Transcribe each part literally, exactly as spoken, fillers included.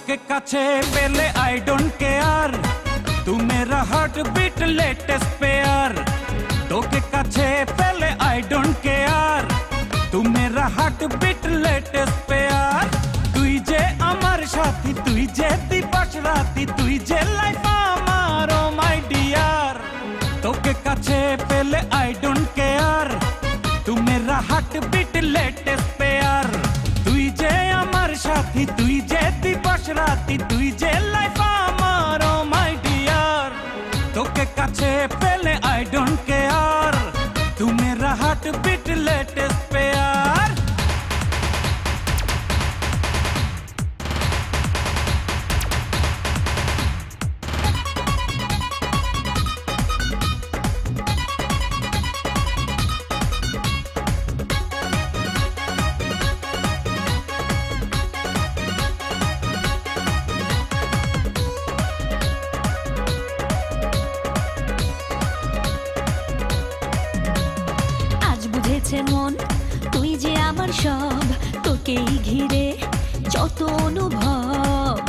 তোকে কাছে পেলে আই ডোন্ট কেয়ার, তু মেরা হার্ট বিট লেটেস্ট পেয়ার। তোকে কাছে পেলে আই ডোন্ট কেয়ার, তু মেরা হার্ট বিট লেটেস্ট পেয়ার। তুই যে আমার সাথী, তুই যে দিবস রাতি, তুই যে লাইফ আমার, ও মাই ডিয়ার। তোকে কাছে পেলে আই ডোন্ট কেয়ার, তু মেরা হার্ট বিট লেটেস্ট পেয়ার। তুই যে আমার সাথী, তুই যে দিবস রাতি, তুই যে লাইফ আমার, ও মাই ডিয়ার। তোকে কাছে পেলে আই ডোন্ট কেয়ার, তু মেরা হার্ট বিট লেটেস্ট পেয়ার। মন তুই যে আমার সব, তোকেই ঘিরে যত অনুভব।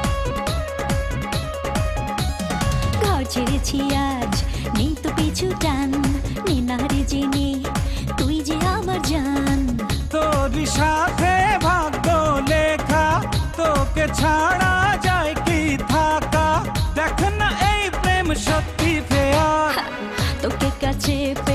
ঘর ছেড়েছি আজ, নেই তো পিছু টান, নিনারে জেনে তুই যে আমার জান। তোর সাথে ভাগ্য লেখা, তোকে ছাড়া যায় কি থাকা। দেখ না এই প্রেম সত্যি ফেয়ার। তোকে কাছে